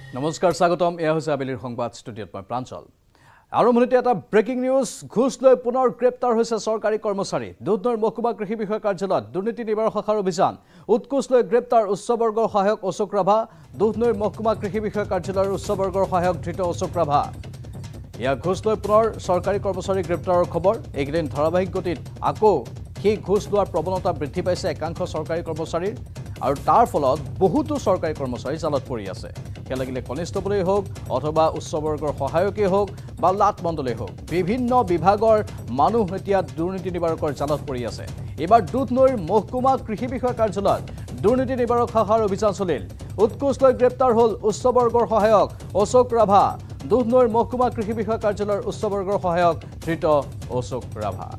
নমস্কাৰ স্বাগতম এয়া হৈছে আবেলিৰ সংবাদ ষ্টুডিঅ'ত মই প্ৰাঞ্চল আৰম্ভণিতে এটা ব্ৰেকিং নিউজ ঘুষ লৈ পুনৰ গ্ৰেপ্তাৰ হৈছে চৰকাৰী কৰ্মচাৰী দুধনৈৰ মহকুমা কৃষি বিষয়া কাৰ্যালয়ত দুৰ্নীতি নিবাৰক শাখাৰ অভিযান উৎকোচ লৈ গ্ৰেপ্তাৰ উচ্চবৰ্গৰ সহায়ক অশোক ৰাভা দুধনৈৰ মহকুমা কৃষি বিষয়া কাৰ্যালয়ৰ উচ্চবৰ্গৰ সহায়ক ধৃত অশোক ৰাভা ইয়া ঘুষ লৈ পুনৰ চৰকাৰী কৰ্মচাৰী গ্ৰেপ্তাৰৰ খবৰ এইকেইদিন ধাৰাবাহিক গতিত আকৌ সেই ঘুষ লোৱাৰ প্ৰৱণতা বৃদ্ধি পাইছে একাংশ চৰকাৰী কৰ্মচাৰীৰ আৰু তাৰ ফলত বহুতো চৰকাৰী কৰ্মচাৰী জালত পৰি আছে লাগিলে কনিষ্টেবলেই হোক অথবা উচ্চবৰ্গৰ সহায়কেই হোক বা লাট মণ্ডলেই হোক বিভিন্ন বিভাগৰ মানুহ এতিয়া দুৰ্নীতি নিবাৰকৰ জালত পৰি আছে এবাৰ দুধনৈৰ মহকুমা কৃষি বিষয়া কাৰ্যালয়ত দুৰ্নীতি নিবাৰক শাখাৰ অভিযান চলিল উৎকোচ লৈ গ্ৰেপ্তাৰ হ'ল উচ্চবৰ্গৰ সহায়ক অশোক ৰাভা দুধনৈৰ মহকুমা কৃষি বিষয়া কাৰ্যালয়ৰ উচ্চবৰ্গৰ সহায়ক ধৃত অশোক ৰাভা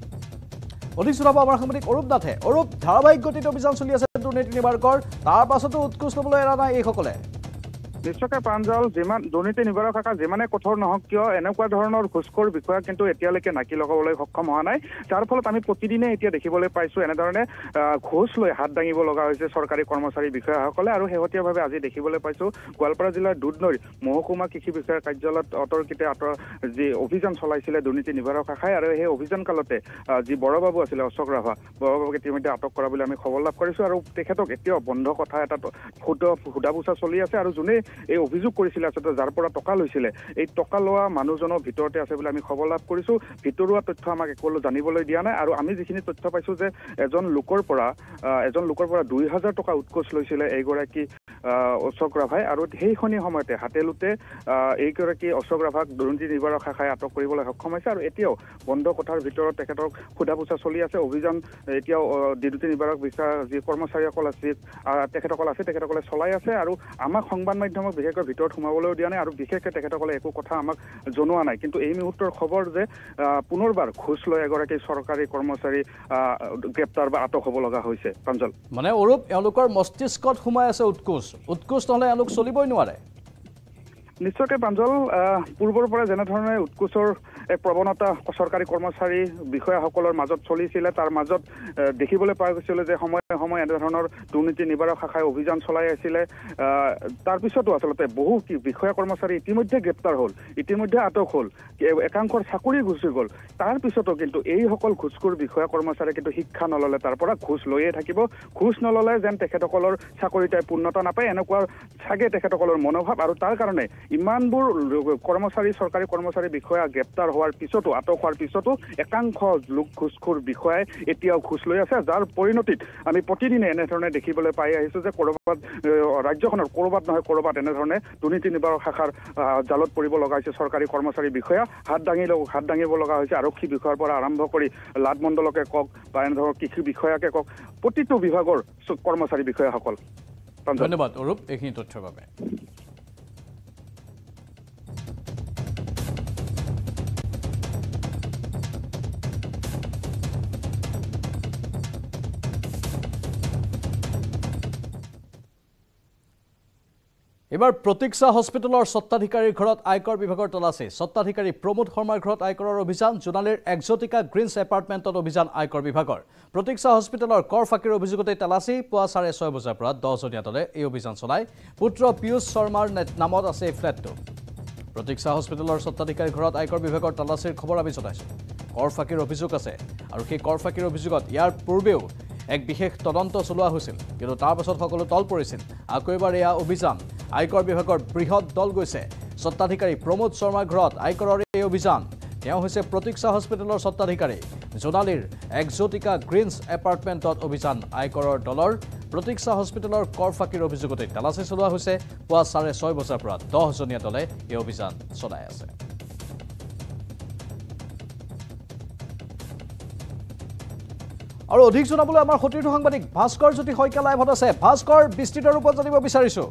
অধিক জনাব আমাৰ সাংবাদিক অৰূপ নাথে অৰূপ ধাৰাবাহিক গতিত অভিযান চলি আছে দুৰ্নীতি নিবাৰকৰ তাৰ পাছতো উৎকোচ ল'বলৈ এৰা নাই এইসকলে নিশ্চয়কৈ প্ৰাঞ্জল যিমান দুৰ্নীতি নিবাৰক শাখা যিমানে কঠোৰ নহওক কিয় এনেকুৱা ধৰণৰ ঘুষখোৰ বিষয়া কিন্তু এতিয়ালৈকে নাকি লগাবলৈ সক্ষম হোৱা নাই যাৰ ফলত আমি প্ৰতিদিনে এতিয়া দেখিবলৈ পাইছোঁ এনেধৰণে ঘুষ লৈ হাত দাঙিব লগা হৈছে চৰকাৰী কৰ্মচাৰী বিষয়াসকলে আৰু শেহতীয়াভাৱে আজি দেখিবলৈ পাইছোঁ গোৱালপাৰা জিলাৰ দুধনৈৰ মহকুমা কৃষি বিষয়া কাৰ্যালয়ত অতৰ্কিতে যি অভিযান চলাইছিলে দুৰ্নীতি নিবাৰক শাখাই আৰু সেই অভিযান কালতে যি বড়বাবু আছিলে অশোক ৰাভা বড়বাবুক ইতিমধ্যে আটক কৰা বুলি আমি খবৰ লাভ কৰিছোঁ আৰু তেখেতক এতিয়াও বন্ধ কথা এটা সোধা পোছা চলি আছে আৰু যোনে এই অভিযোগ কৰিছিলে আচলতে যাৰ পৰা টকা লৈছিলে এই টকা লোৱা মানুহজনৰ ভিতৰতে আছে বুলি আমি খবৰ লাভ কৰিছোঁ ভিতৰুৱা তথ্য আমাক একো জানিবলৈ দিয়া নাই আৰু আমি যিখিনি তথ্য পাইছোঁ যে এজন লোকৰ পৰা ২,০০০ টকা উৎকোচ লৈছিলে এইগৰাকী অশোক ৰাভাই আৰু সেইখিনি সময়তে হাতেলোতে এইগৰাকী অশোক ৰাভাক দুৰ্নীতি নিবাৰক শাখাই আটক কৰিবলৈ সক্ষম হৈছে আৰু এতিয়াও বন্ধ কোঠাৰ ভিতৰত তেখেতক সোধা পোছা চলি আছে অভিযান এতিয়াও দুৰ্নীতি নিবাৰক বিষয়া যি কৰ্মচাৰীসকল আছে তেখেতসকলে চলাই আছে আৰু আমাক সংবাদ মাধ্যমক বিশেষকৈ ভিতৰত সোমাবলৈও দিয়া নাই আৰু বিশেষকৈ তেখেতসকলে একো কথা আমাক জনোৱা নাই কিন্তু এই মুহূৰ্তৰ খবৰ যে পুনৰবাৰ ঘুষ লৈ এগৰাকী চৰকাৰী কৰ্মচাৰী গ্ৰেপ্তাৰ বা আটক হ'ব লগা হৈছে প্ৰাঞ্জল মানে অৰূপ এওঁলোকৰ মস্তিষ্কত সোমাই আছে উৎকোচ নহ'লে এওঁলোক চলিবই নোৱাৰে নিশ্চয়কৈ প্ৰাঞ্জল পূৰ্বৰ পৰা যেনেধৰণে উৎকোচৰ এক প্ৰৱণতা চৰকাৰী কৰ্মচাৰী বিষয়াসকলৰ মাজত চলিছিলে তাৰ মাজত দেখিবলৈ পোৱা গৈছিলে যে সময়ে এনেধৰণৰ দুৰ্নীতি নিবাৰক শাখাই অভিযান চলাই আছিলে তাৰপিছতো আচলতে বহু বিষয়া কৰ্মচাৰী ইতিমধ্যে গ্ৰেপ্তাৰ হ'ল ইতিমধ্যে আটক হ'ল একাংশৰ চাকৰি গুচি গ'ল তাৰপিছতো কিন্তু এইসকল ঘুষখোৰ বিষয়া কৰ্মচাৰীয়ে কিন্তু শিক্ষা নল'লে তাৰ পৰা ঘুষ লৈয়ে থাকিব ঘুষ নল'লে যেন তেখেতসকলৰ চাকৰিটাই পূৰ্ণতা নাপায় এনেকুৱা চাগে তেখেতসকলৰ মনোভাৱ আৰু তাৰ কাৰণে ইমানবোৰ চৰকাৰী কৰ্মচাৰী বিষয়া গ্ৰেপ্তাৰ হোৱাৰ পিছতো আটক হোৱাৰ পিছতো একাংশ লোক ঘুষখোৰ বিষয়াই এতিয়াও ঘুষ লৈ আছে যাৰ পৰিণতিত আমি প্ৰতিদিনে এনেধৰণে দেখিবলৈ পাই আহিছোঁ যে ৰাজ্যখনৰ ক'ৰবাত এনেধৰণে দুৰ্নীতি নিবাৰক শাখাৰ জালত পৰিব লগা হৈছে চৰকাৰী কৰ্মচাৰী বিষয়া হাত দাঙিব লগা হৈছে আৰক্ষী বিষয়াৰ পৰা আৰম্ভ কৰি লাট মণ্ডলকে কওক বা এনেধৰণৰ কৃষি বিষয়াকে কওক প্ৰতিটো বিভাগৰ কৰ্মচাৰী বিষয়াসকল ধন্যবাদ অৰূপ এইখিনি তথ্যৰ বাবে এবাৰ প্ৰতীক্ষা হস্পিটেলৰ স্বত্বাধিকাৰীৰ ঘৰত আয়কৰ বিভাগৰ তলাচী স্বত্বাধিকাৰী প্ৰমোদ শৰ্মাৰ ঘৰত আয়কৰৰ অভিযান জোনালীৰ এক্সোটিকা গ্ৰীণছ এপাৰ্টমেণ্টত অভিযান আয়কৰ বিভাগৰ প্ৰতীক্ষা হস্পিটেলৰ কৰ ফাঁকিৰ অভিযোগতে তালাচী পুৱা 6:30 বজাৰ পৰা 10 জনীয়া দলে এই অভিযান চলাই পুত্ৰ পীয়ুষ শৰ্মাৰ নামত আছে এই ফ্লেটটো প্ৰতীক্ষা হস্পিটেলৰ স্বত্বাধিকাৰীৰ ঘৰত আয়কৰ বিভাগৰ তালাচীৰ খবৰ আমি জনাইছোঁ কৰ ফাঁকিৰ অভিযোগ আছে আৰু সেই কৰ ফাঁকিৰ অভিযোগত ইয়াৰ পূৰ্বেও এক বিশেষ তদন্ত চলোৱা হৈছিল কিন্তু তাৰ পাছত সকলো তল পৰিছিল আকৌ এবাৰ এয়া অভিযান আয়কৰ বিভাগৰ বৃহৎ দল গৈছে স্বত্বাধিকাৰী প্ৰমোদ শৰ্মাৰ ঘৰত আয়কৰৰ এই অভিযান তেওঁ হৈছে প্ৰতীক্ষা হস্পিটেলৰ স্বত্বাধিকাৰী জোনালীৰ এক্সোটিকা গ্ৰীণছ এপাৰ্টমেণ্টত অভিযান আয়কৰৰ দলৰ প্ৰতীক্ষা হস্পিটেলৰ কৰ ফাঁকিৰ অভিযোগতে তালাচী চলোৱা হৈছে পুৱা 6:30 বজাৰ পৰা 10 জনীয়া দলে এই অভিযান চলাই আছে আৰু অধিক জনাবলৈ আমাৰ সতীৰ্থ সাংবাদিক ভাস্কৰ জ্যোতি শইকীয়া লাইভত আছে ভাস্কৰ বিস্তৃত ৰূপত জানিব বিচাৰিছোঁ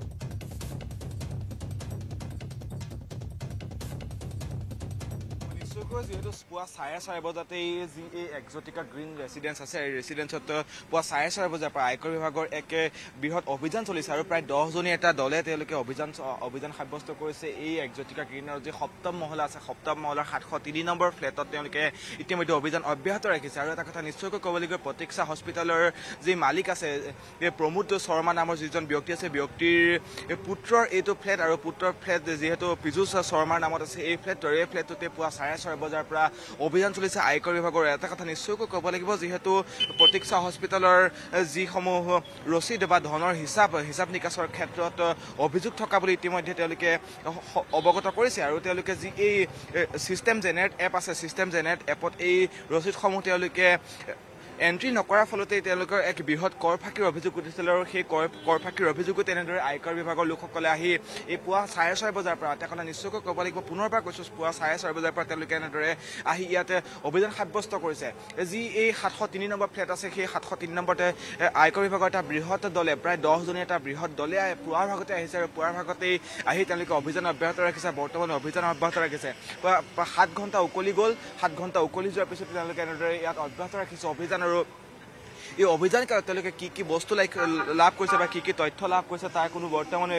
যিহেতু পুৱা 6:30 বজাতেই যি এই এক্সোটিকা গ্ৰীণ ৰেচিডেন্স আছে এই ৰেচিডেন্সত পুৱা 6:30 বজাৰ পৰা আয়কৰ বিভাগৰ এক বৃহৎ অভিযান চলিছে আৰু প্ৰায় 10 জনী এটা দলে তেওঁলোকে অভিযান সাব্যস্ত কৰিছে এই এক্সোটিকা গ্ৰীণৰ যি সপ্তম মহলা আছে সপ্তম মহলাৰ 703 নম্বৰ ফ্লেটত তেওঁলোকে ইতিমধ্যে অভিযান অব্যাহত ৰাখিছে আৰু এটা কথা নিশ্চয়কৈ ক'ব লাগিব প্ৰতীক্ষা হস্পিটেলৰ যি মালিক আছে প্ৰমোদ শৰ্মা নামৰ যিজন ব্যক্তি আছে ব্যক্তিৰ পুত্ৰৰ এইটো ফ্লেট আৰু পুত্ৰৰ ফ্লেট যেহেতু পীযুষ শৰ্মাৰ নামত আছে এই ফ্লেটটোতে পুৱা 6:30 বজাৰ পৰা অভিযান চলিছে আয়কৰ বিভাগৰ এটা কথা নিশ্চয়কৈ ক'ব লাগিব যিহেতু প্ৰতীক্ষা হস্পিটেলৰ যিসমূহ ৰচিদ বা ধনৰ হিচাপ নিকাচৰ ক্ষেত্ৰত অভিযোগ থকা বুলি ইতিমধ্যে তেওঁলোকে অৱগত কৰিছে আৰু তেওঁলোকে যি এই চিষ্টেম জেনেৰেট এপ আছে চিষ্টেম জেনেৰেট এপত এই ৰচিদসমূহ তেওঁলোকে এন্ট্ৰি নকৰাৰ ফলতে তেওঁলোকৰ এক বৃহৎ কৰ ফাঁকিৰ অভিযোগ উঠিছিল আৰু সেই কৰ ফাঁকিৰ অভিযোগো তেনেদৰে আয়কৰ বিভাগৰ লোকসকলে আহি এই পুৱা 6:30 বজাৰ পৰা এটা কথা নিশ্চয়কৈ ক'ব লাগিব পুনৰবাৰ কৈছোঁ পুৱা 6:30 বজাৰ পৰা তেওঁলোকে এনেদৰে আহি ইয়াতে অভিযান সাব্যস্ত কৰিছে যি এই 703 নম্বৰ ফ্লেট আছে সেই 703 নম্বৰতে আয়কৰ বিভাগৰ এটা বৃহৎ দলে প্ৰায় 10 জনী এটা বৃহৎ দলে পুৱাৰ ভাগতে আহিছে আৰু পুৱাৰ ভাগতেই আহি তেওঁলোকে অভিযান অব্যাহত ৰাখিছে বৰ্তমান অভিযান অব্যাহত ৰাখিছে 7 ঘণ্টা উকলি গ'ল 7 ঘণ্টা উকলি যোৱাৰ পিছত তেওঁলোকে এনেদৰে ইয়াত অব্যাহত ৰাখিছে অভিযান আৰু এই অভিযান কালত তেওঁলোকে কি বস্তু লাভ কৰিছে বা কি তথ্য লাভ কৰিছে তাৰ কোনো বৰ্তমানে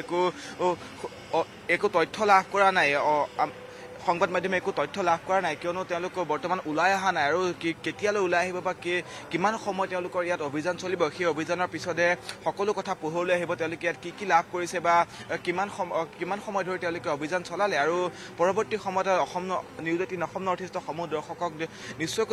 একো তথ্য লাভ কৰা নাই সংবাদ মাধ্যমে একো তথ্য লাভ কৰা নাই কিয়নো তেওঁলোকৰ বৰ্তমান ওলাই অহা নাই আৰু কেতিয়ালৈ ওলাই আহিব বা কিমান সময় তেওঁলোকৰ ইয়াত অভিযান চলিব সেই অভিযানৰ পিছতে সকলো কথা পোহৰলৈ আহিব তেওঁলোকে ইয়াত কি লাভ কৰিছে বা কিমান সময় ধৰি তেওঁলোকে অভিযান চলালে আৰু পৰৱৰ্তী সময়ত নিউজ 18 অসম নৰ্থ ইষ্টৰ সমূহ দৰ্শকক নিশ্চয়কৈ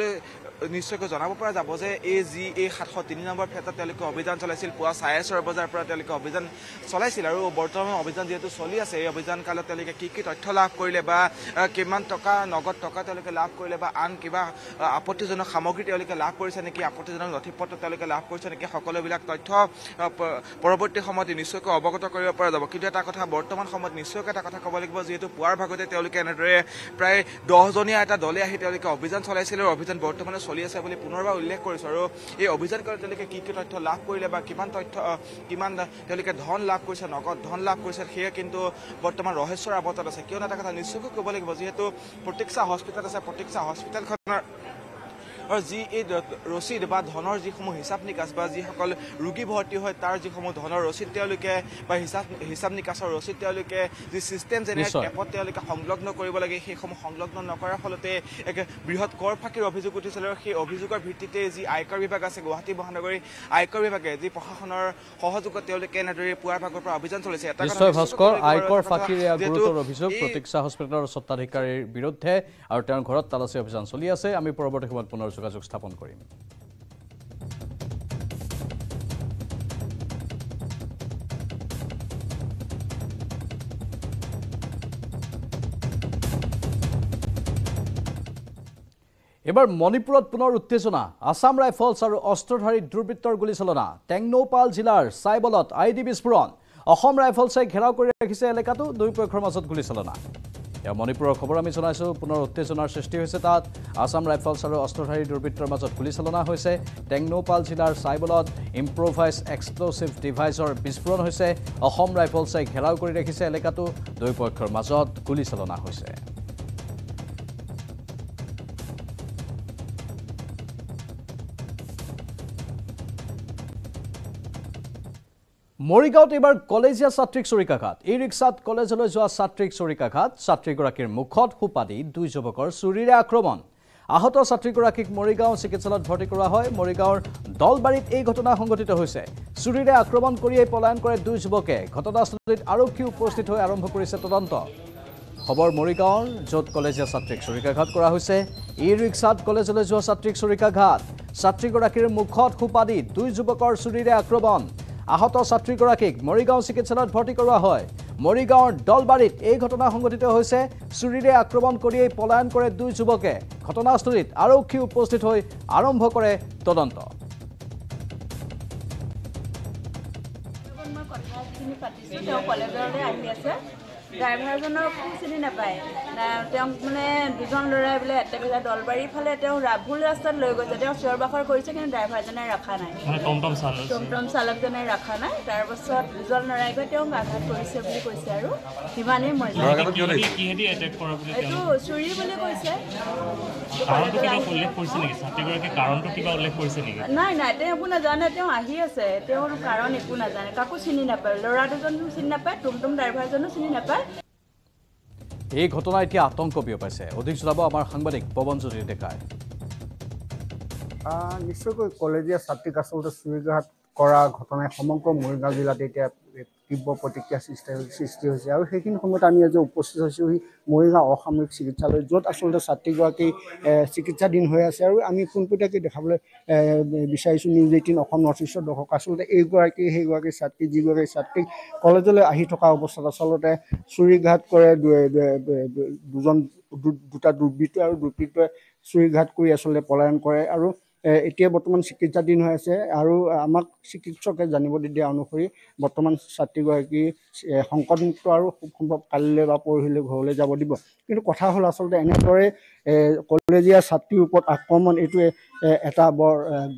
জনাব পৰা যাব যে এই 703 নম্বৰ ফ্লেটত তেওঁলোকে অভিযান চলাইছিল পুৱা 6:30 বজাৰ পৰা তেওঁলোকে অভিযান চলাইছিল আৰু বৰ্তমান অভিযান যিহেতু চলি আছে এই অভিযান কালত তেওঁলোকে কি তথ্য লাভ কৰিলে বা কিমান টকা নগদ টকা তেওঁলোকে লাভ কৰিলে বা আন কিবা আপত্তিজনক সামগ্ৰী তেওঁলোকে লাভ কৰিছে নেকি আপত্তিজনক নথিপত্ৰ তেওঁলোকে লাভ কৰিছে নেকি সকলোবিলাক তথ্য পৰৱৰ্তী সময়ত নিশ্চয়কৈ অৱগত কৰিব পৰা যাব কিন্তু এটা কথা বৰ্তমান সময়ত নিশ্চয়কৈ এটা কথা ক'ব লাগিব যিহেতু পুৱাৰ ভাগতে তেওঁলোকে এনেদৰে প্ৰায় 10 জনীয়া এটা দলে আহি তেওঁলোকে অভিযান চলাইছিল আৰু অভিযান বৰ্তমানে চলি আছে বুলি পুনৰবাৰ উল্লেখ কৰিছোঁ আৰু এই অভিযান কালত তেওঁলোকে কি তথ্য লাভ কৰিলে বা কিমান তেওঁলোকে ধন লাভ কৰিছে নগদ ধন লাভ কৰিছে সেয়া কিন্তু বৰ্তমান ৰহস্যৰ আৱতত আছে কিয়নো এটা কথা নিশ্চয়কৈ ক'ব লাগিব যিহেতু প্ৰতীক্ষা হস্পিটেল আছে প্ৰতীক্ষা হস্পিটেলখনৰ আৰু যি এই ৰচিদ বা ধনৰ যিসমূহ হিচাপ নিকাচ বা যিসকল ৰোগী ভৰ্তি হয় তাৰ যিসমূহ ধনৰ ৰচিদ তেওঁলোকে বা হিচাপ নিকাচৰ ৰচিদ তেওঁলোকে যি চিষ্টেম জেনেৰেট এপত তেওঁলোকে সংলগ্ন কৰিব লাগে সেইসমূহ সংলগ্ন নকৰাৰ ফলতে এক বৃহৎ কৰ ফাঁকিৰ অভিযোগ উঠিছিল আৰু সেই অভিযোগৰ ভিত্তিতে যি আয়কৰ বিভাগ আছে গুৱাহাটী মহানগৰী আয়কৰ বিভাগে যি প্ৰশাসনৰ সহযোগত তেওঁলোকে এনেদৰে পুৱাৰ ভাগৰ পৰা অভিযান চলিছে এটা ভাস্কৰ আয়কৰ ফাঁকিৰ গুৰুতৰ অভিযোগ প্ৰতীক্ষা হস্পিটেলৰ স্বত্বাধিকাৰীৰ বিৰুদ্ধে আৰু তেওঁৰ ঘৰত তালাচী অভিযান চলি আছে আমি পৰৱৰ্তী সময়ত পুনৰ যোগাযোগ স্থাপন কৰিম এবাৰ মণিপুৰত পুনৰ উত্তেজনা আসাম ৰাইফলছ আৰু অস্ত্ৰধাৰী দুৰ্বৃত্তৰ গুলীচালনা টেংনৌপাল জিলাৰ সাইবলত আইডি বিস্ফোৰণ অসম ৰাইফলছে ঘেৰাও কৰি ৰাখিছে এলেকাটো দুই পক্ষৰ মাজত গুলীচালনা এয়া মণিপুৰৰ খবৰ আমি জনাইছো পুনৰ উত্তেজনাৰ সৃষ্টি হৈছে তাত আসাম ৰাইফলছ আৰু অস্ত্ৰধাৰী দুৰ্বৃত্তৰ মাজত গুলীচালনা হৈছে টেংনৌপাল জিলাৰ সাইবলত ইম্প্ৰোভাইজ এক্সপ্লোচিভ ডিভাইচৰ বিস্ফোৰণ হৈছে অসম ৰাইফলছে ঘেৰাও কৰি ৰাখিছে এলেকাটো দুই পক্ষৰ মাজত গুলীচালনা হৈছে মৰিগাঁৱত এবাৰ কলেজীয়া ছাত্ৰীক চুৰিকাঘাত ই ৰিক্সাত কলেজলৈ যোৱা ছাত্ৰীক চুৰিকাঘাত ছাত্ৰীগৰাকীৰ মুখত সোপাদি দুই যুৱকৰ চুৰিৰে আক্ৰমণ আহত ছাত্ৰীগৰাকীক মৰিগাঁও চিকিৎসালয়ত ভৰ্তি কৰা হয় মৰিগাঁৱৰ দলবাৰীত এই ঘটনা সংঘটিত হৈছে চুৰিৰে আক্ৰমণ কৰিয়েই পলায়ন কৰে দুই যুৱকে ঘটনাস্থলীত আৰক্ষী উপস্থিত হৈ আৰম্ভ কৰিছে তদন্ত খবৰ মৰিগাঁৱৰ য'ত কলেজীয়া ছাত্ৰীক চুৰিকাঘাত কৰা হৈছে ই ৰিক্সাত কলেজলৈ যোৱা ছাত্ৰীক চুৰিকাঘাত ছাত্ৰীগৰাকীৰ মুখত সোপাদি দুই যুৱকৰ চুৰিৰে আক্ৰমণ আহত ছাত্ৰীগৰাকীক মৰিগাঁও চিকিৎসালয়ত ভৰ্তি কৰোৱা হয় মৰিগাঁৱৰ দলবাৰীত এই ঘটনা সংঘটিত হৈছে চুৰিৰে আক্ৰমণ কৰিয়েই পলায়ন কৰে দুই যুৱকে ঘটনাস্থলীত আৰক্ষী উপস্থিত হৈ আৰম্ভ কৰে তদন্ত ড্ৰাইভাৰজনৰ চিনি নাপায় তেওঁক মানে দুজন ল'ৰাই বোলে একেবাৰে দলবাৰীৰ ফালে তেওঁ ভুল ৰাস্তাত লৈ গৈছে তেওঁ চিঞৰ বাখৰ কৰিছে কিন্তু ড্ৰাইভাৰজনে ৰখা নাই টমটম চালকজনে ৰখা নাই তাৰপাছত দুজন ল'ৰাই গৈ তেওঁক আঘাত কৰিছে বুলি কৈছে আৰু সিমানেই মই এইটো চুৰি বুলি কৈছে নাই নাই তেওঁ একো নাজানে তেওঁ আহি আছে তেওঁৰ কাৰণ একো নাজানে কাকো চিনি নাপায় ল'ৰা দুজনো চিনি নাপায় টমটম ড্ৰাইভাৰজনো চিনি নাপায় এই ঘটনা এতিয়া আতংক বিয়পাইছে অধিক জনাব আমাৰ সাংবাদিক পৱনজ্যোতি ডেকাই নিশ্চয়কৈ কলেজীয়া ছাত্ৰীক আচলতে চুৰিঘাট কৰা ঘটনাই সমগ্ৰ মৰিগাঁও জিলাত এতিয়া তীব্ৰ প্ৰতিক্ৰিয়া সৃষ্টি হৈছে আৰু সেইখিনি সময়ত আমি আজি উপস্থিত হৈছোঁ মৰিগাঁও অসামৰিক চিকিৎসালয় য'ত আচলতে ছাত্ৰীগৰাকী চিকিৎসাধীন হৈ আছে আৰু আমি পোনপটীয়াকৈ দেখাবলৈ বিচাৰিছোঁ News18 অসম নৰ্থ ইষ্টৰ দৰ্শক আচলতে সেইগৰাকী ছাত্ৰী যিগৰাকী ছাত্ৰীক কলেজলৈ আহি থকা অৱস্থাত আচলতে চুৰিঘাট কৰে দুটা দুৰ্বৃত্ত আৰু দুৰ্বৃত্তই চুৰিঘাট কৰি আচলতে পলায়ন কৰে আৰু এতিয়া বৰ্তমান চিকিৎসাধীন হৈ আছে আৰু আমাক চিকিৎসকে জানিব দিয়া অনুসৰি বৰ্তমান ছাত্ৰীগৰাকী সংকটমুক্ত আৰু খুব সম্ভৱ কালিলৈ বা পৰহিলৈ ঘৰলৈ যাব দিব কিন্তু কথা হ'ল আচলতে এনেদৰে কলেজীয়া ছাত্ৰীৰ ওপৰত আক্ৰমণ এইটোৱে এটা বৰ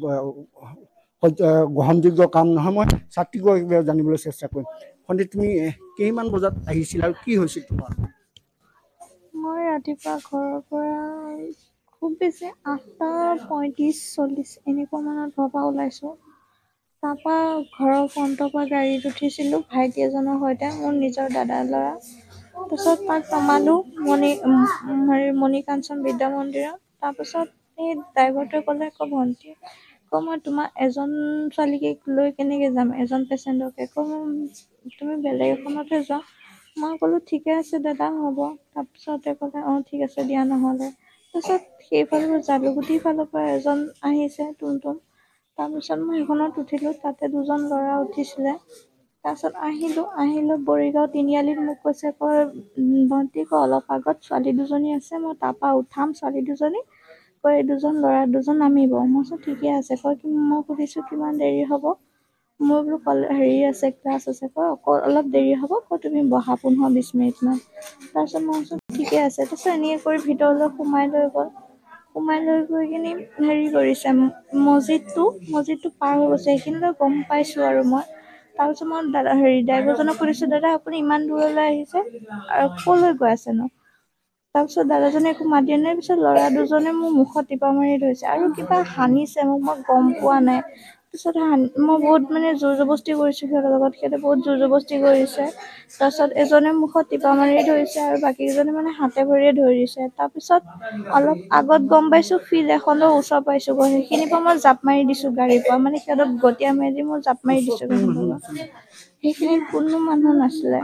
গ্ৰহণযোগ্য কাম নহয় মই ছাত্ৰীগৰাকীক জানিবলৈ চেষ্টা কৰিম সন্ধিয়া তুমি কেইমান বজাত আহিছিল আৰু কি হৈছিল তোমাৰ মই ৰাতিপুৱা ঘৰৰ পৰা খুব বেছি 8:35-40 এনেকুৱা মানত ঘৰৰ পৰা ওলাইছোঁ তাৰপৰা ঘৰৰ ফ্ৰণ্টৰ পৰা গাড়ীত উঠিছিলোঁ ভাইটি এজনৰ সৈতে মোৰ নিজৰ দাদাৰ ল'ৰা তাৰপিছত তাক নমালোঁ মণিকাঞ্চন বিদ্যা মন্দিৰত তাৰপিছত এই ড্ৰাইভাৰটোৱে ক'লে আকৌ ভণ্টি মই তোমাৰ এজন ছোৱালীক লৈ কেনেকৈ যাম এজন পেচেণ্টকে তুমি বেলেগ এখনতহে যোৱা মই ক'লোঁ ঠিকে আছে দাদা হ'ব তাৰপিছতে ক'লে ঠিক আছে দিয়া নহ'লে তাৰপিছত সেইফালৰ জালুগুটিৰ ফালৰ পৰা এজন আহিছে টুমটুম তাৰপিছত মই সেইখনত উঠিলোঁ তাতে দুজন ল'ৰা উঠিছিলে তাৰপিছত আহিলোঁ বৰিগাঁও তিনিআলিত মোক কৈছে ভণ্টি অলপ আগত ছোৱালী দুজনী আছে মই তাৰপৰা উঠাম ছোৱালী দুজনী কৈ দুজন ল'ৰা দুজন নামিব মই ঠিকে আছে মই সুধিছোঁ কিমান দেৰি হ'ব মোৰ বোলো আছে ক্লাছ আছে অলপ দেৰি হ'ব তুমি বহা 15-20 মিনিটমান তাৰপিছত মই ঠিকে আছে তাৰপিছত এনেকৈ কৰি ভিতৰলৈ সোমাই লৈ গৈ কিনি কৰিছে মছজিদটো পাৰ হৈ গৈছে সেইখিনিলৈ গম পাইছোঁ আৰু মই তাৰপিছত মই ড্ৰাইভাৰজনক সুধিছোঁ দাদা আপুনি ইমান দূৰলৈ আহিছে আৰু ক'লৈ গৈ আছেনো তাৰপিছত দাদাজনে একো মাত দিয়া নাই পিছত ল'ৰা দুজনে মোৰ মুখত টিপা মাৰি ধৰিছে আৰু কিবা সানিছে মোক মই গম পোৱা নাই তাৰপিছত মই বহুত জোৰ জবস্তি কৰিছোঁ সিহঁতৰ লগত সিহঁতে বহুত জোৰ জবস্তি কৰিছে তাৰপিছত এজনে মুখত টিপা মাৰি ধৰিছে আৰু বাকীকেইজনে হাতে ভৰিয়ে ধৰিছে তাৰপিছত অলপ আগত গম পাইছোঁ ফিল্ড এখনৰ ওচৰ পাইছোঁ সেইখিনিৰ পৰা মই জাপ মাৰি দিছোঁ গাড়ীৰ পৰা সিহঁতক গতিয়া মাৰি দি মই জাপ মাৰি দিছোঁ সেইখিনিত কোনো মানুহ নাছিলে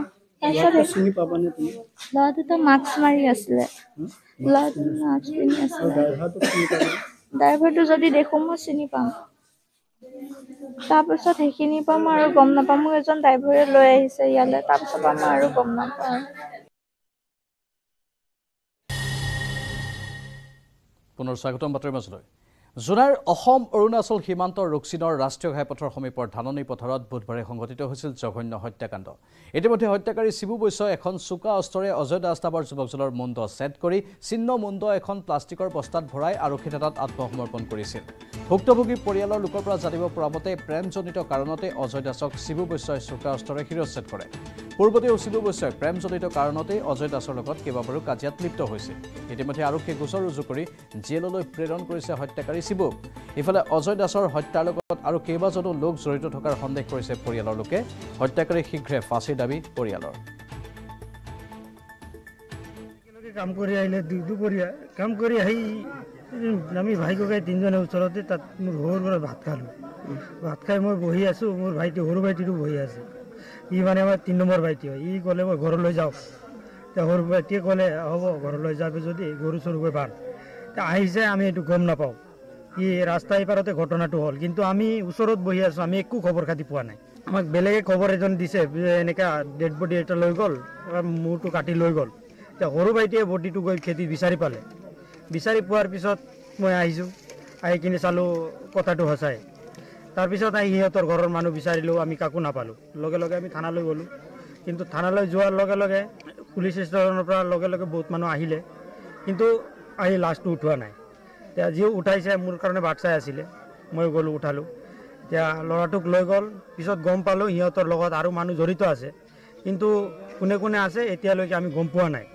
ল'ৰা দুটা মাস্ক মাৰি আছিলে ড্ৰাইভাৰটো যদি দেখোঁ মই চিনি পাম তাৰপিছত সেইখিনিৰ পৰা মই আৰু গম নাপাওঁ মোক এজন ড্ৰাইভাৰে লৈ আহিছে ইয়ালৈ তাৰপিছত মই আৰু গম নাপাওঁ পুনৰ স্বাগতম বাতৰিৰ মাজলৈ জোনাইৰ অসম অৰুণাচল সীমান্তৰ ৰুকছিনৰ ৰাষ্ট্ৰীয় ঘাইপথৰ সমীপৰ ধাননি পথাৰত বুধবাৰে সংঘটিত হৈছিল জঘন্য হত্যাকাণ্ড ইতিমধ্যে হত্যাকাৰী শিবু বৈশ্যই এখন চোকা অস্ত্ৰৰে অজয় দাস নামৰ যুৱকজনৰ মুণ্ড ছেদ কৰি চিহ্ন মুণ্ড এখন প্লাষ্টিকৰ বস্তাত ভৰাই আৰক্ষী থানাত আত্মসমৰ্পণ কৰিছিল ভুক্তভোগী পৰিয়ালৰ লোকৰ পৰা জানিব পৰা মতে প্ৰেমজনিত কাৰণতে অজয় দাসক শিবু বৈশ্যই চোকা অস্ত্ৰৰে শিৰচ্ছেদ কৰে পূৰ্বতেও শিবু বৈশ্যই প্ৰেমজনিত কাৰণতে অজয় দাসৰ লগত কেইবাবাৰো কাজিয়াত লিপ্ত হৈছিল ইতিমধ্যে আৰক্ষীয়ে গোচৰ ৰুজু কৰি জেললৈ প্ৰেৰণ কৰিছে হত্যাকাৰী শিবুক ইফালে অজয় দাসৰ হত্যাৰ লগত আৰু কেইবাজনো লোক জড়িত থকাৰ সন্দেহ কৰিছে পৰিয়ালৰ লোকে হত্যাকাৰী শীঘ্ৰে ফাঁচীৰ দাবী পৰিয়ালৰ কাম কৰি আহিলে দুপৰীয়া কাম কৰি আহি আমি ভাই ককাই তিনিজনে ওচৰতে তাত মোৰ ঘৰৰ পৰা ভাত খালোঁ ভাত খাই মই বহি আছোঁ মোৰ ভাইটি সৰু ভাইটিটো বহি আছে ই আমাৰ 3 নম্বৰ ভাইটি হয় ই ক'লে মই ঘৰলৈ যাওঁ সৰু ভাইটিয়ে ক'লে হ'ব ঘৰলৈ যাবি যদি গৰু চৰু গৈ বান্ধ আহিছে আমি এইটো গম নাপাওঁ ই ৰাস্তা ইপাৰতে ঘটনাটো হ'ল কিন্তু আমি ওচৰত বহি আছোঁ আমি একো খবৰ খাতি পোৱা নাই আমাক বেলেগে খবৰ এজন দিছে এনেকৈ ডেড বডি এটা লৈ গ'ল মূৰটো কাটি লৈ গ'ল সৰু ভাইটিয়ে বডিটো গৈ খেতি বিচাৰি পালে বিচাৰি পোৱাৰ পিছত মই আহিছোঁ আহি কিনে চালোঁ কথাটো সঁচাই তাৰপিছত আহি সিহঁতৰ ঘৰৰ মানুহ বিচাৰিলোঁ আমি কাকো নাপালোঁ লগে লগে আমি থানালৈ গ'লোঁ কিন্তু থানালৈ যোৱাৰ লগে লগে পুলিচ ষ্টেচনৰ পৰা লগে লগে বহুত মানুহ আহিলে কিন্তু আহি লাষ্টটো উঠোৱা নাই এতিয়া যিও উঠাইছে মোৰ কাৰণে বাট চাই আছিলে মই গ'লোঁ উঠালোঁ এতিয়া ল'ৰাটোক লৈ গ'ল পিছত গম পালোঁ সিহঁতৰ লগত আৰু মানুহ জড়িত আছে কিন্তু কোনে কোনে আছে এতিয়ালৈকে আমি গম পোৱা নাই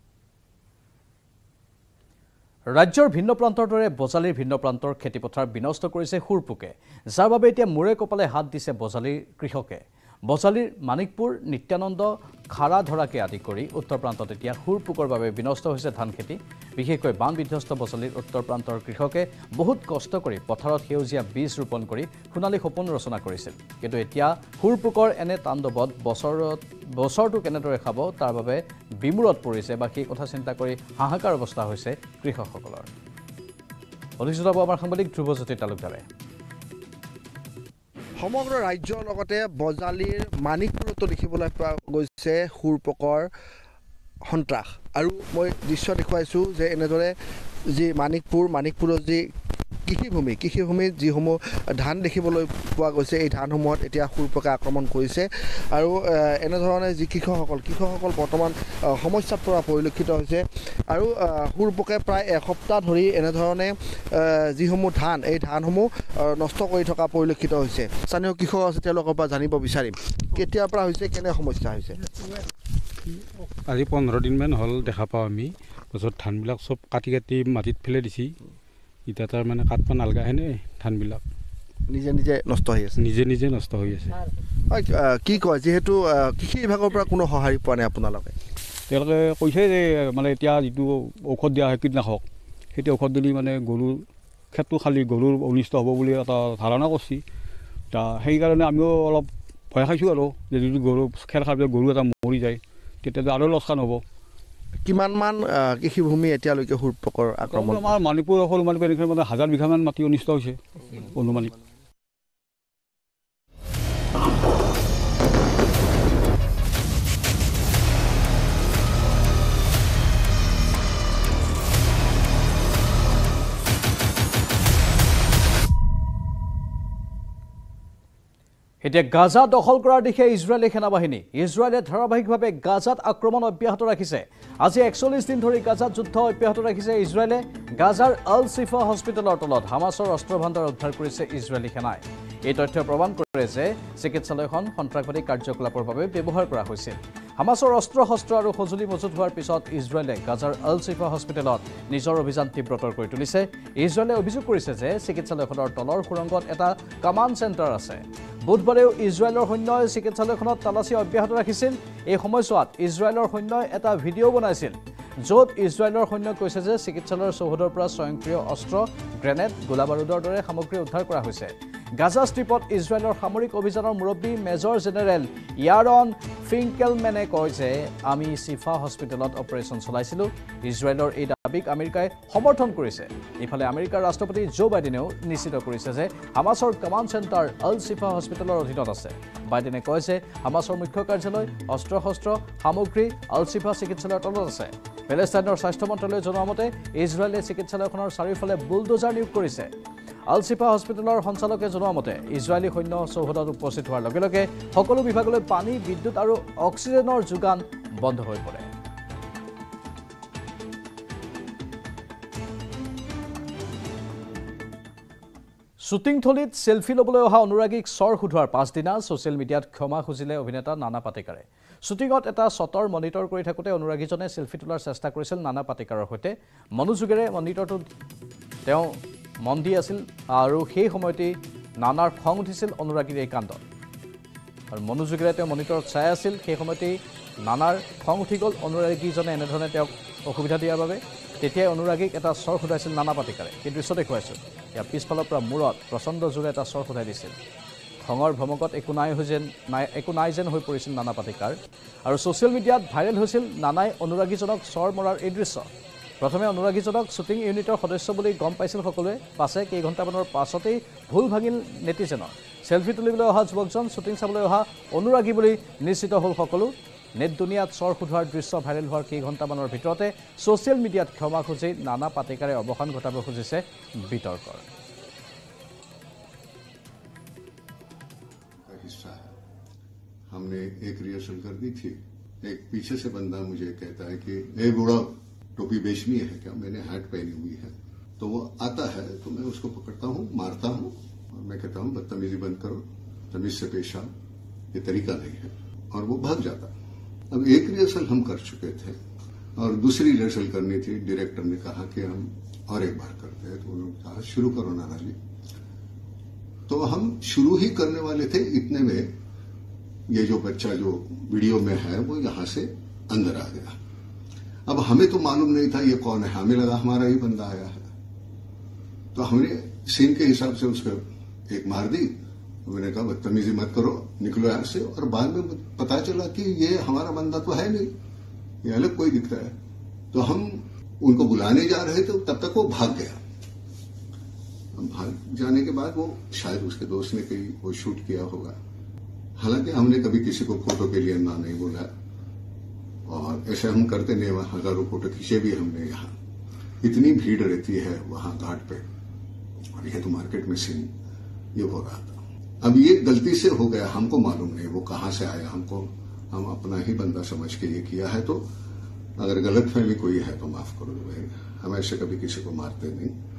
ৰাজ্যৰ ভিন্ন প্ৰান্তৰ দৰে বজালীৰ ভিন্ন প্ৰান্তৰ খেতিপথাৰ বিনষ্ট কৰিছে হুৰপোকে যাৰ বাবে এতিয়া মূৰে কপালে হাত দিছে বজালীৰ কৃষকে বজালীৰ মানিকপুৰ নিত্যানন্দ খাৰা ধৰাকে আদি কৰি উত্তৰ প্ৰান্তত এতিয়া হুৰপোকৰ বাবে বিনষ্ট হৈছে ধান খেতি বিশেষকৈ বান বিধ্বস্ত বজালীৰ উত্তৰ প্ৰান্তৰ কৃষকে বহুত কষ্ট কৰি পথাৰত সেউজীয়া বীজ ৰোপণ কৰি সোণালী সপোন ৰচনা কৰিছিল কিন্তু এতিয়া হুৰপোকৰ এনে তাণ্ডৱত বছৰটো কেনেদৰে খাব তাৰ বাবে বিমূৰত পৰিছে বা সেই কথা চিন্তা কৰি হাহাকাৰ অৱস্থা হৈছে কৃষকসকলৰ অধিক জনাব আমাৰ সাংবাদিক ধ্ৰুৱজ্যোতি তালুকদাৰে সমগ্ৰ ৰাজ্যৰ লগতে বজালীৰ মানিকপুৰতো দেখিবলৈ পোৱা গৈছে হুৰপোকৰ সন্ত্ৰাস আৰু মই দৃশ্য দেখুৱাইছোঁ যে এনেদৰে যি মানিকপুৰৰ যি কৃষিভূমিত যিসমূহ ধান দেখিবলৈ পোৱা গৈছে এই ধানসমূহত এতিয়া হুৰপোকে আক্ৰমণ কৰিছে আৰু এনেধৰণে যি কৃষকসকল বৰ্তমান সমস্যাত পৰা পৰিলক্ষিত হৈছে আৰু হুৰপোকে প্ৰায় এসপ্তাহ ধৰি এনেধৰণে যিসমূহ ধান এই ধানসমূহ নষ্ট কৰি থকা পৰিলক্ষিত হৈছে স্থানীয় কৃষক আছে তেওঁলোকৰ পৰা জানিব বিচাৰিম কেতিয়াৰ পৰা হৈছে কেনে সমস্যা হৈছে আজি 15 দিনমান হ'ল দেখা পাওঁ আমি পাছত ধানবিলাক চব কাটি মাটিত ফেলে দিছি এতিয়া তাৰ মানে কাটব নালগা হেনে ধানবিলাক নিজে নষ্ট হৈ আছে নিজে নষ্ট হৈ আছে কি কয় যিহেতু কৃষি বিভাগৰ পৰা কোনো সঁহাৰি পোৱা নাই আপোনালোকে তেওঁলোকে কৈছে যে মানে এতিয়া যিটো ঔষধ দিয়া হয় কীটনাশক সেইটো ঔষধ দিলে মানে গৰুৰ ক্ষেত্ৰটো খালি গৰুৰ অনিষ্ট হ'ব বুলি এটা ধাৰণা কৰিছে সেইকাৰণে আমিও অলপ ভয় খাইছোঁ আৰু যে যদি গৰু খেৰ খাই গৰু এটা মৰি যায় তেতিয়াতো আৰু লোকচান হ'ব কিমানমান কৃষিভূমি এতিয়ালৈকে হুৰপোকৰ আক্ৰমণ আমাৰ মানিপুৰ সৰু মানিপুৰ এনেকৈ মানে 1000 বিঘামান মাটি অনিষ্ট হৈছে অনুমানিক এতিয়া গাজা দখল কৰাৰ দিশে ইজৰাইলী সেনাবাহিনী ইজৰাইলে ধাৰাবাহিকভাৱে গাজাত আক্ৰমণ অব্যাহত ৰাখিছে আজি 41 দিন ধৰি গাজাত যুদ্ধ অব্যাহত ৰাখিছে ইজৰাইলে গাজাৰ আল চিফা হস্পিটেলৰ তলত হামাছৰ অস্ত্ৰ ভাণ্ডাৰ উদ্ধাৰ কৰিছে ইজৰাইলী সেনাই এই তথ্য প্ৰমাণ কৰে যে চিকিৎসালয়খন সন্ত্ৰাসবাদী কাৰ্যকলাপৰ বাবে ব্যৱহাৰ কৰা হৈছিল হামাছৰ অস্ত্ৰ আৰু সঁজুলি মজুত হোৱাৰ পিছত ইজৰাইলে গাজাৰ আল চিফা হস্পিটেলত নিজৰ অভিযান তীব্ৰতৰ কৰি তুলিছে ইজৰাইলে অভিযোগ কৰিছে যে চিকিৎসালয়খনৰ তলৰ সুৰংগত এটা কমাণ্ড চেণ্টাৰ আছে বুধবাৰেও ইজৰাইলৰ সৈন্যই চিকিৎসালয়খনত তালাচী অব্যাহত ৰাখিছিল এই সময়ছোৱাত ইজৰাইলৰ সৈন্যই এটা ভিডিঅ' বনাইছিল য'ত ইজৰাইলৰ সৈন্যই কৈছে যে চিকিৎসালয়ৰ চৌহদৰ পৰা স্বয়ংক্ৰিয় অস্ত্ৰ গ্ৰেনেড গোলাবাৰুদৰ দৰে সামগ্ৰী উদ্ধাৰ কৰা হৈছে গাজা ষ্ট্ৰিপত ইজৰাইলৰ সামৰিক অভিযানৰ মুৰব্বী মেজৰ জেনেৰেল ইয়াৰন ফিংকেলমেনে কয় যে আমি চিফা হস্পিটেলত অপাৰেশ্যন চলাইছিলোঁ ইজৰাইলৰ এই দাবীক আমেৰিকাই সমৰ্থন কৰিছে ইফালে আমেৰিকাৰ ৰাষ্ট্ৰপতি জো বাইডেনেও নিশ্চিত কৰিছে যে হামাছৰ কমাণ্ড চেণ্টাৰ আল চিফা হস্পিটেলৰ অধীনত আছে বাইডেনে কয় যে হামাছৰ মুখ্য কাৰ্যালয় অস্ত্ৰ সামগ্ৰী আল চিফা চিকিৎসালয়ৰ তলত আছে পেলেষ্টাইনৰ স্বাস্থ্য মন্ত্ৰালয়ে জনোৱা মতে ইজৰাইলে চিকিৎসালয়খনৰ চাৰিওফালে বুলডোজাৰ নিয়োগ কৰিছে আল চিফা হস্পিটেলৰ সঞ্চালকে জনোৱা মতে ইজৰাইলী সৈন্য চৌহদত উপস্থিত হোৱাৰ লগে লগে সকলো বিভাগলৈ পানী বিদ্যুৎ আৰু অক্সিজেনৰ যোগান বন্ধ হৈ পৰে শ্বুটিং থলীত সেলফি ল'বলৈ অহা অনুৰাগীক চৰ সোধোৱাৰ পাছদিনা ছ'চিয়েল মিডিয়াত ক্ষমা খুজিলে অভিনেতা নানা পাটেকাৰে শ্বুটিঙত এটা শ্বটৰ মনিটৰ কৰি থাকোঁতে অনুৰাগীজনে সেলফি তোলাৰ চেষ্টা কৰিছিল নানা পাটেকাৰৰ সৈতে মনোযোগেৰে মনিটৰটোত তেওঁ মন দি আছিল আৰু সেই সময়তেই নানাৰ খং উঠিছিল অনুৰাগীৰ এই কাণ্ডত আৰু মনোযোগেৰে তেওঁ মনিটৰত চাই আছিল সেই সময়তেই নানাৰ খং উঠি গ'ল অনুৰাগীজনে এনেধৰণে তেওঁক অসুবিধা দিয়াৰ বাবে তেতিয়াই অনুৰাগীক এটা চৰ সোধাইছিল নানা পাটেকাৰে সেই দৃশ্য দেখুৱাইছোঁ ইয়াৰ পিছফালৰ পৰা মূৰত প্ৰচণ্ড জোৰে এটা চৰ সোধাই দিছিল খঙৰ ভমকত একো নাই যেন হৈ পৰিছিল নানা পাটেকাৰ আৰু ছ'চিয়েল মিডিয়াত ভাইৰেল হৈছিল নানাই অনুৰাগীজনক চৰ মৰাৰ এই দৃশ্য প্ৰথমে অনুৰাগীজনক শ্বুটিং ইউনিটৰ সদস্য বুলি গম পাইছিল সকলোৱে পাছে কেইঘণ্টামানৰ পাছতেই ভুল ভাঙিল নেটিজেনৰ সেলফি তুলিবলৈ অহা যুৱকজন শ্বুটিং চাবলৈ অহা অনুৰাগী বুলি নিশ্চিত হ'ল সকলো নেট দুনিয়াত চৰ সোধোৱাৰ দৃশ্য ভাইৰেল হোৱাৰ কেইঘণ্টামানৰ ভিতৰতে ছ'চিয়েল মিডিয়াত ক্ষমা খুজি নানা পাটেকাৰে অৱসান ঘটাব খুজিছে বিতৰ্কৰ हमने एक रिहर्सल कर दी थी एक पीछे से बंदा मुझे कहता है कि ए बूढ़ा टोपी बेचनी है क्या, मैंने हैट पहनी हुई है। तो वो आता है तो मैं उसको पकड़ता हूँ, मारता हूँ और मैं कहता हूँ बदतमीजी बंद करो, तमीज से पेश आओ, ये तरीका नहीं है, और वो भाग जाता। अब एक रिहर्सल हम कर चुके थे और दूसरी रिहर्सल करनी थी। डायरेक्टर ने कहा कि हम और एक बार करते हैं, तो उन्होंने कहा शुरू करो नाना जी। तो हम शुरू ही करने वाले थे, इतने में ये जो बच्चा जो वीडियो में है वो यहां से अंदर आ गया। अब हमें तो मालूम नहीं था ये कौन है, हमें लगा हमारा ही बंदा आया है। तो हमने सीन के हिसाब से उसको एक मार दी। मैंने कहा बदतमीजी मत करो, निकलो यहां से। और बाद में पता चला कि ये हमारा बंदा तो है नहीं, ये अलग कोई दिखता है। तो हम उनको बुलाने जा रहे थे, तब तक वो भाग गया। भाग जाने के बाद वो शायद उसके दोस्त ने कहीं वो शूट किया होगा। हालांकि हमने कभी किसी को फोटो के लिए ना नहीं बोला, और ऐसे हम करते नहीं, हजारों फोटो खींचे भी हमने। यहाँ इतनी भीड़ रहती है वहां घाट पे, और ये तो मार्केट में सीन ये हो रहा था। अब ये गलती से हो गया, हमको मालूम नहीं वो कहां से आया। हम अपना ही बंदा समझ के ये किया है। तो अगर गलतफहमी कोई है तो माफ करो भाई, हम ऐसे कभी किसी को मारते नहीं।